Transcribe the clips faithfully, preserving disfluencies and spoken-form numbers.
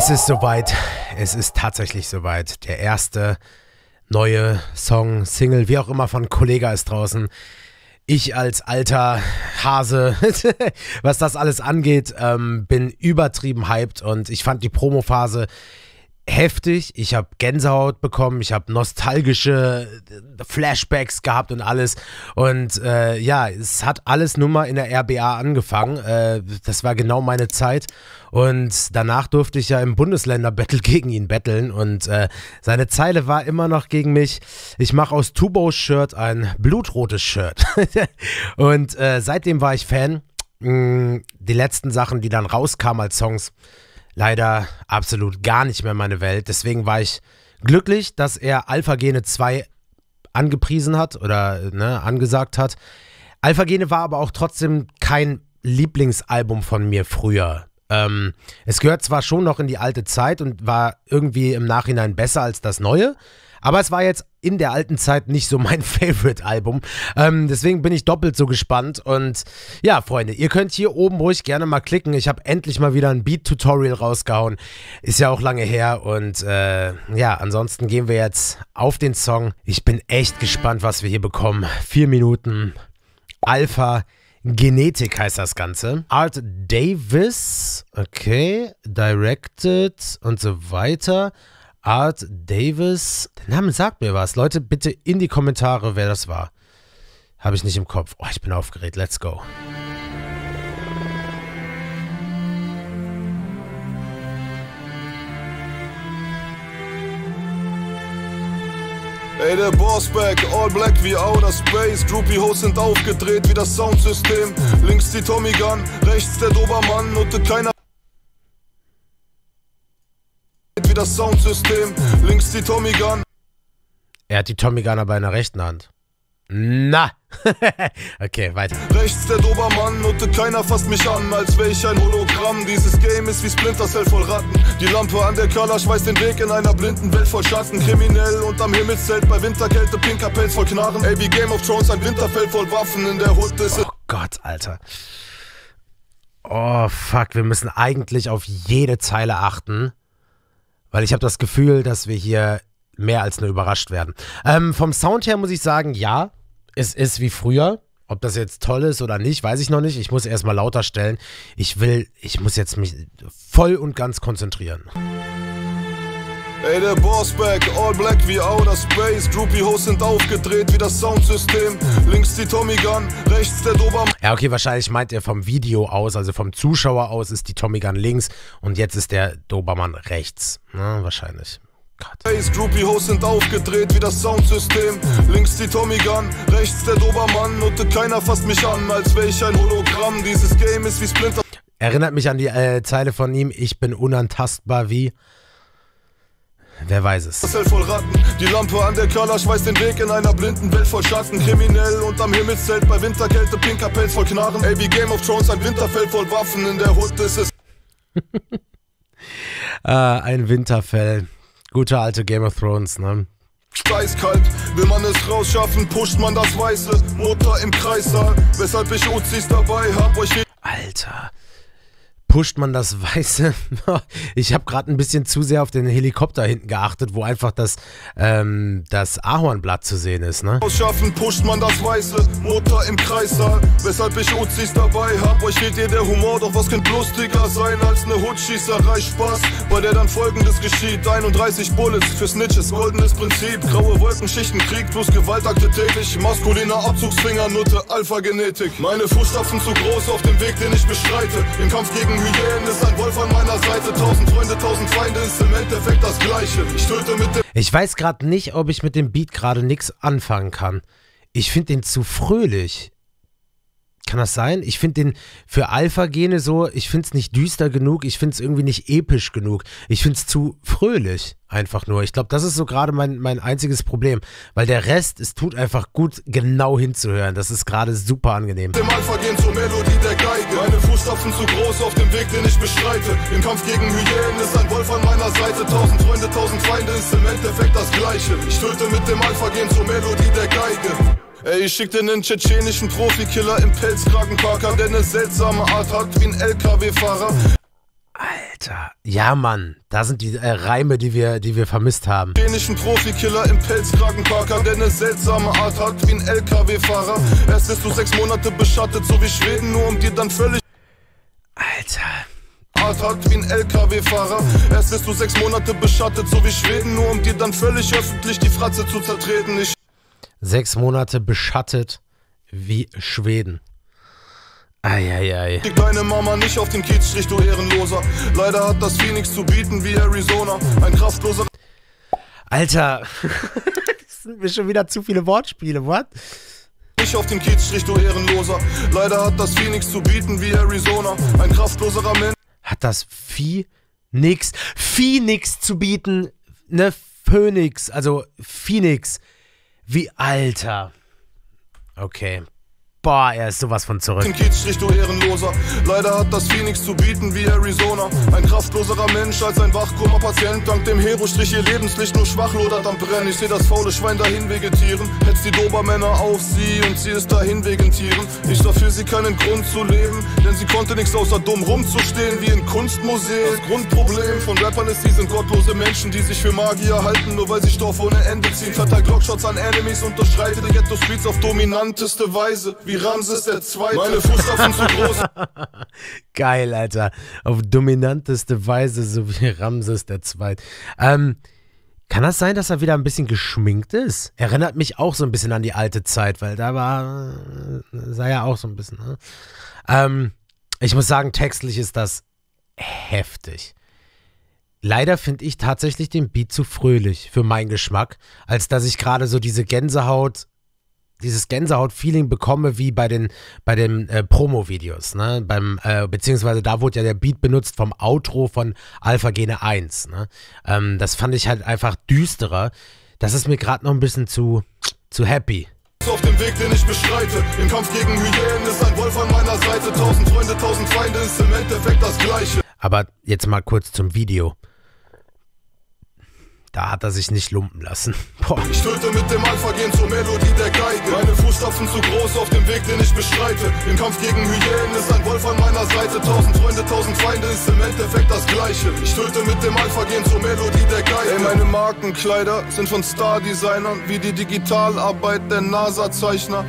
Es ist soweit. Es ist tatsächlich soweit. Der erste neue Song, Single, wie auch immer von Kollega ist draußen. Ich als alter Hase, was das alles angeht, ähm, bin übertrieben hyped und ich fand die Promophase heftig. Ich habe Gänsehaut bekommen, ich habe nostalgische Flashbacks gehabt und alles. Und äh, ja, es hat alles nur mal in der R B A angefangen. Äh, das war genau meine Zeit. Und danach durfte ich ja im Bundesländer-Battle gegen ihn battlen. Und äh, seine Zeile war immer noch gegen mich: Ich mache aus Tubos Shirt ein blutrotes Shirt. Und äh, seitdem war ich Fan. Die letzten Sachen, die dann rauskamen als Songs, leider absolut gar nicht mehr meine Welt. Deswegen war ich glücklich, dass er Alpha Gene zwei angepriesen hat oder ne, angesagt hat. Alpha Gene war aber auch trotzdem kein Lieblingsalbum von mir früher. Ähm, es gehört zwar schon noch in die alte Zeit und war irgendwie im Nachhinein besser als das neue, aber es war jetzt in der alten Zeit nicht so mein Favorite-Album. Ähm, deswegen bin ich doppelt so gespannt. Und ja, Freunde, ihr könnt hier oben ruhig gerne mal klicken. Ich habe endlich mal wieder ein Beat-Tutorial rausgehauen. Ist ja auch lange her. Und äh, ja, ansonsten gehen wir jetzt auf den Song. Ich bin echt gespannt, was wir hier bekommen. Vier Minuten. Alpha Genetik heißt das Ganze. Art Davis. Okay. Directed und so weiter. Art Davis. Der Name sagt mir was. Leute, bitte in die Kommentare, wer das war. Habe ich nicht im Kopf. Oh, ich bin aufgeregt. Let's go. Ey, der Bossback, all black wie Outer Space. Droopy Hoes sind aufgedreht wie das Soundsystem. Links die Tommy Gun, rechts der Dobermann und keiner wie das Soundsystem. Links die Tommy Gun. Er hat die Tommy Gun aber in der rechten Hand. Na. Okay, weiter. Rechts der Dobermann und keiner fasst mich an, als wär ich ein Hologramm. Dieses Game ist wie Splinter Cell voll Ratten. Die Lampe an der Kalasch weist den Weg in einer blinden Welt voll Schatten. Kriminell unterm Himmelszelt bei Winterkälte, pinker Pelz voll Knarren. Ey, wie Game of Thrones, ein Winterfeld voll Waffen. In der Hood ist es... Oh Gott, Alter. Oh, fuck, wir müssen eigentlich auf jede Zeile achten. Weil ich habe das Gefühl, dass wir hier mehr als nur überrascht werden. Ähm, vom Sound her muss ich sagen, ja, es ist wie früher. Ob das jetzt toll ist oder nicht, weiß ich noch nicht. Ich muss erstmal lauter stellen. Ich will, ich muss jetzt mich voll und ganz konzentrieren. Ey, der Bossback, all black wie Outer Space. Droopy Hoes sind aufgedreht wie das Soundsystem. Links die Tommy Gun, rechts der Dobermann. Ja, okay, wahrscheinlich meint er vom Video aus, also vom Zuschauer aus ist die Tommy Gun links und jetzt ist der Dobermann rechts. Na, wahrscheinlich. Gott. Droopy Hoes sind aufgedreht wie das Soundsystem. Links die Tommy Gun, rechts der Dobermann und keiner fasst mich an, als wär ich ein Hologramm. Dieses Game ist wie Splinter. Erinnert mich an die äh, Zeile von ihm: Ich bin unantastbar wie... Wer weiß es. Voll Ratten. Die Lampe an der Kalasch weist den Weg in einer blinden Welt voll Schatten. Kriminell unterm Himmelszelt bei Winterkälte, pinker Pelz voll Knarren. Ey, wie Game of Thrones, ein Winterfeld voll Waffen. In der Hood ist es... ah, ein Winterfell. Guter alte Game of Thrones, ne? Eiskalt, will man es rausschaffen, pusht man das Weiße. Mutter im Kreissaal, weshalb ich Uzis dabei hab. Euch Alter. Pusht man das Weiße? Ich habe gerade ein bisschen zu sehr auf den Helikopter hinten geachtet, wo einfach das, ähm, das Ahornblatt zu sehen ist, ne? Ausschaffen, pusht man das Weiße, Mutter im Kreissaal, weshalb ich Uzis dabei hab. Euch fehlt ihr der Humor, doch was könnte lustiger sein als eine Hutschießerei? Spaß, bei der dann Folgendes geschieht: einunddreißig Bullets für Snitches, goldenes Prinzip. Graue Wolkenschichten, Krieg plus Gewaltakte täglich. Maskuliner Abzugsfinger, Nutte, Alpha-Genetik. Meine Fußstapfen zu groß auf dem Weg, den ich bestreite. Im Kampf gegen Hyänen ist ein Wolf an meiner Seite. Tausend Freunde, tausend Feinde, ist im Endeffekt das Gleiche. Ich töte mit dem... Ich weiß gerade nicht, ob ich mit dem Beat gerade nichts anfangen kann. Ich finde den zu fröhlich. Kann das sein? Ich finde den für Alpha-Gene so, ich finde es nicht düster genug, ich finde es irgendwie nicht episch genug. Ich finde es zu fröhlich, einfach nur. Ich glaube, das ist so gerade mein, mein einziges Problem. Weil der Rest, es tut einfach gut, genau hinzuhören. Das ist gerade super angenehm. Dem Alpha-Gen zur Melodie der Geige. Meine Fußstapfen zu groß auf dem Weg, den ich bestreite. Im Kampf gegen Hyänen ist ein Wolf an meiner Seite. Tausend Freunde, tausend Feinde, ist im Endeffekt das Gleiche. Ich töte mit dem Alpha-Gen zur Melodie der Geige. Ey, ich schick dir nen tschetschenischen Profikiller im Pelzkragenparker, der ne seltsame Art hat wie ein L K W-Fahrer. Alter. Alter, ja Mann, da sind die äh, Reime, die wir, die wir vermisst haben. Bin ich ein Profikiller im Pelzkragenparker, der eine seltsame Art hat wie ein L K W-Fahrer. Erst bist du sechs Monate beschattet, so wie Schweden, nur um dir dann völlig Alter. Art hat wie ein L K W-Fahrer. Erst bist du sechs Monate beschattet, so wie Schweden, nur um dir dann völlig öffentlich die Fratze zu zertreten. Ich Sechs Monate beschattet wie Schweden. Eieiei. Schick deine Mama nicht auf den Kiezstrich, du Ehrenloser. Leider hat das Phoenix zu bieten wie Arizona. Ein kraftloser... Alter, das sind mir schon wieder zu viele Wortspiele, what? Nicht auf den Kiezstrich, du Ehrenloser. Leider hat das Phoenix zu bieten wie Arizona. Ein kraftloserer Mensch... Hat das Vieh nix, Vieh nix zu bieten, ne, Phönix, also Phoenix. Wie, Alter. Okay. Boah, er ist sowas von zurück. Den Kiezstrich, du Ehrenloser. Leider hat das Phoenix zu bieten wie Arizona. Ein kraftloserer Mensch als ein Wachkoma-Patient. Dank dem Hero-Strich ihr Lebenslicht nur schwach lodert am Brennen. Ich seh das faule Schwein dahin vegetieren. Hetzt die Dobermänner auf sie und sie ist dahin wegen Tieren. Ich sah für sie keinen Grund zu leben, denn sie konnte nichts außer dumm rumzustehen wie in Kunstmuseen. Das Grundproblem von Rappern ist, sie sind gottlose Menschen, die sich für Magier halten, nur weil sie Stoff ohne Ende ziehen. Verteilt Glockshots an Enemies und durchschreitet die Ghetto-Streets auf dominanteste Weise. Wie Ramses der Zweite. Meine Fußstapfen zu groß. Geil, Alter. Auf dominanteste Weise, so wie Ramses der Zweite. Ähm, kann das sein, dass er wieder ein bisschen geschminkt ist? Erinnert mich auch so ein bisschen an die alte Zeit, weil da war, sah ja auch so ein bisschen, ne? Ähm, ich muss sagen, textlich ist das heftig. Leider finde ich tatsächlich den Beat zu fröhlich für meinen Geschmack, als dass ich gerade so diese Gänsehaut dieses Gänsehaut-Feeling bekomme wie bei den, bei den äh, Promo-Videos, ne? Beim, äh, beziehungsweise da wurde ja der Beat benutzt vom Outro von Alpha Gene eins, ne? Ähm, das fand ich halt einfach düsterer. Das ist mir gerade noch ein bisschen zu, zu happy. Auf dem Weg, den ich bestreite. Im Kampf gegen Hyänen ist ein Wolf an meiner Seite. Tausend Freunde, tausend Feinde ist im Endeffekt das Gleiche. Aber jetzt mal kurz zum Video. Da hat er sich nicht lumpen lassen. Boah. Ich töte mit dem Alpha-Gen zur Melodie der Geige. Meine Fußstapfen zu groß auf dem Weg, den ich bestreite. Im Kampf gegen Hyänen ist ein Wolf an meiner Seite. Tausend Freunde, tausend Feinde ist im Endeffekt das Gleiche. Ich töte mit dem Alpha-Gen zur Melodie der Geige. Ey, meine Markenkleider sind von Star-Designern, wie die Digitalarbeit der NASA-Zeichner.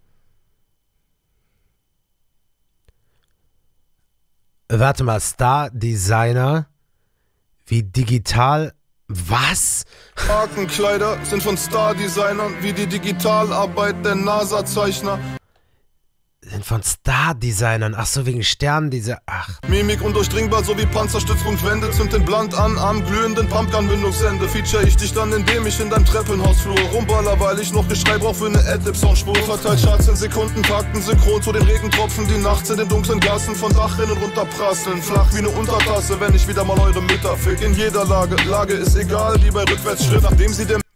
Warte mal, Star-Designer wie digital... Was? Markenkleider sind von Star-Designern, wie die Digitalarbeit der NASA-Zeichner. Sind von Star-Designern, ach so, wegen Sternendesign, ach. Mimik undurchdringbar, so wie Panzerstützpunktwände. Zünd den Blunt an, am glühenden Pumpgun-Mündungsende. Feature ich dich dann, indem ich in deinem Treppenhausflur rumballer, weil ich noch Geschrei brauch für eine Adlib-Soundspur. Verteilt Charts in Sekunden, Takten synchron zu den Regentropfen, die nachts in den dunklen Gassen von Dachrinnen runterprasseln. Flach wie eine Untertasse, wenn ich wieder mal eure Mütter fick. In jeder Lage, Lage ist egal, wie bei Rückwärtsschritt, nachdem sie dem...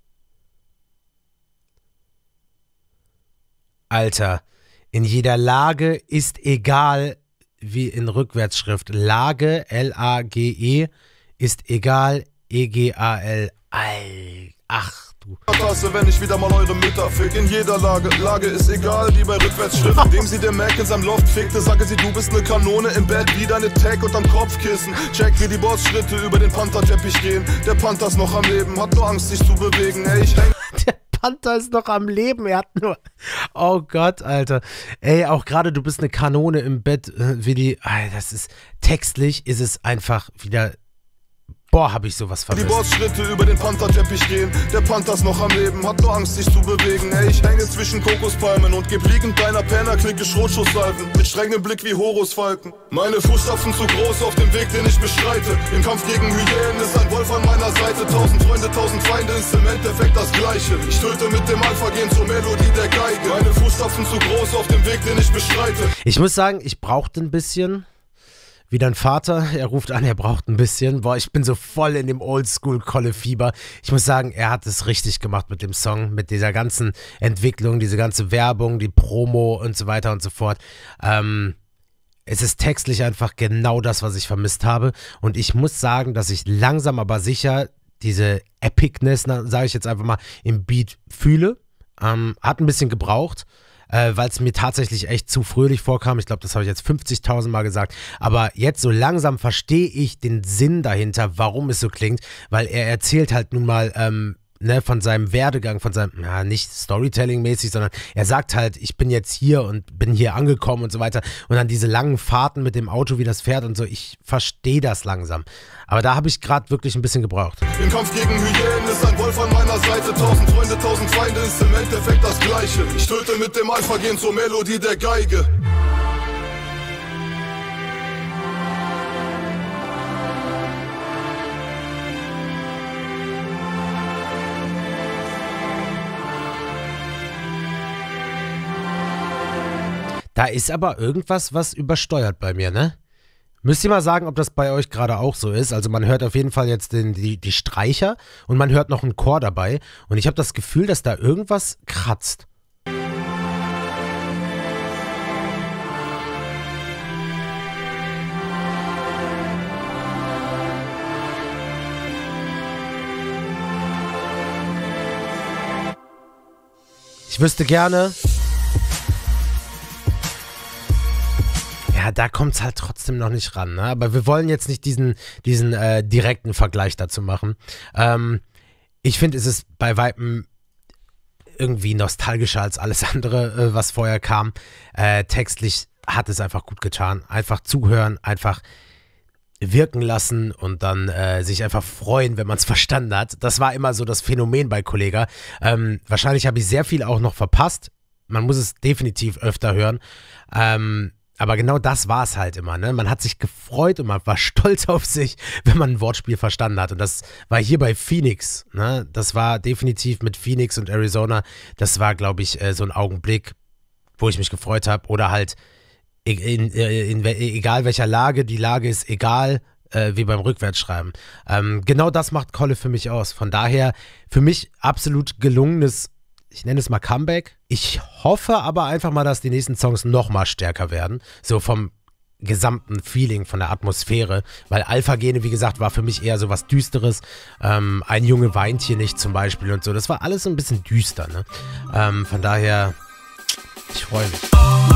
Alter. In jeder Lage ist egal, wie in Rückwärtsschrift. Lage, L A G E, ist egal, E G A L. Ach du. Wenn ich wieder mal eure Mütter fick. In jeder Lage, Lage ist egal, wie bei Rückwärtsschritt. Nachdem sie der Mac in seinem Loft fickte, sage sie, du bist ne Kanone im Bett, wie deine Tag unterm Kopfkissen. Check, wie die Bossschritte über den Pantherteppich gehen. Der Panther ist noch am Leben, hat nur Angst, sich zu bewegen. Ey, ich häng... Panther ist noch am Leben, er hat nur... Oh Gott, Alter. Ey, auch gerade du bist eine Kanone im Bett, äh, wie die... Alter, das ist... Textlich ist es einfach wieder... Boah, hab ich sowas vermisst. Die Bossschritte über den Pantherteppich gehen. Der Panther ist noch am Leben, hat nur Angst, sich zu bewegen. Ey, ich hänge zwischen Kokospalmen und geb liegend deiner Penner-Clique Schrotschusssalven. Mit strengem Blick wie Horusfalken. Meine Fußstapfen zu groß auf dem Weg, den ich bestreite. Im Kampf gegen Hyänen ist ein Wolf an meiner Seite. Tausend Freunde, tausend Feinde ist im Endeffekt das Gleiche. Ich töte mit dem Alpha-Gen zur Melodie der Geige. Meine Fußstapfen zu groß auf dem Weg, den ich bestreite. Ich muss sagen, ich brauchte ein bisschen... Wie dein Vater, er ruft an, er braucht ein bisschen. Boah, ich bin so voll in dem Oldschool-Kolle-Fieber. Ich muss sagen, er hat es richtig gemacht mit dem Song, mit dieser ganzen Entwicklung, diese ganze Werbung, die Promo und so weiter und so fort. Ähm, es ist textlich einfach genau das, was ich vermisst habe. Und ich muss sagen, dass ich langsam aber sicher diese Epicness, sage ich jetzt einfach mal, im Beat fühle. Ähm, hat ein bisschen gebraucht. äh, weil es mir tatsächlich echt zu fröhlich vorkam. Ich glaube, das habe ich jetzt fünfzigtausend Mal gesagt. Aber jetzt so langsam verstehe ich den Sinn dahinter, warum es so klingt, weil er erzählt halt nun mal ähm, ne, von seinem Werdegang, von seinem, na, nicht Storytelling-mäßig, sondern er sagt halt, ich bin jetzt hier und bin hier angekommen und so weiter. Und dann diese langen Fahrten mit dem Auto, wie das fährt und so, ich verstehe das langsam. Aber da habe ich gerade wirklich ein bisschen gebraucht. Im Kampf gegen Hyänen ist ein Wolf an meiner Seite. Tausend Freunde, tausend Feinde ist im Endeffekt das Gleiche. Ich töte mit dem Alpha-Gen zur Melodie der Geige. Da ist aber irgendwas, was übersteuert bei mir, ne? Müsst ihr mal sagen, ob das bei euch gerade auch so ist. Also man hört auf jeden Fall jetzt den, die, die Streicher und man hört noch einen Chor dabei. Und ich habe das Gefühl, dass da irgendwas kratzt. Ich wüsste gerne... Ja, da kommt es halt trotzdem noch nicht ran, ne? Aber wir wollen jetzt nicht diesen, diesen äh, direkten Vergleich dazu machen. Ähm, ich finde, es ist bei Weitem irgendwie nostalgischer als alles andere, äh, was vorher kam. Äh, textlich hat es einfach gut getan. Einfach zuhören, einfach wirken lassen und dann äh, sich einfach freuen, wenn man es verstanden hat. Das war immer so das Phänomen bei Kollegah. Ähm, wahrscheinlich habe ich sehr viel auch noch verpasst. Man muss es definitiv öfter hören. Ähm, Aber genau das war es halt immer, ne? Man hat sich gefreut und man war stolz auf sich, wenn man ein Wortspiel verstanden hat. Und das war hier bei Phoenix, ne? Das war definitiv mit Phoenix und Arizona, das war, glaube ich, so ein Augenblick, wo ich mich gefreut habe. Oder halt, in, in, in, egal welcher Lage, die Lage ist egal, äh, wie beim Rückwärtsschreiben. Ähm, genau das macht Kolle für mich aus. Von daher, für mich absolut gelungenes, ich nenne es mal Comeback. Ich hoffe aber einfach mal, dass die nächsten Songs noch mal stärker werden. So vom gesamten Feeling, von der Atmosphäre. Weil Alpha-Gene, wie gesagt, war für mich eher so was Düsteres. Ähm, ein Junge weint hier nicht zum Beispiel und so. Das war alles so ein bisschen düster, ne? Ähm, von daher, ich freue mich.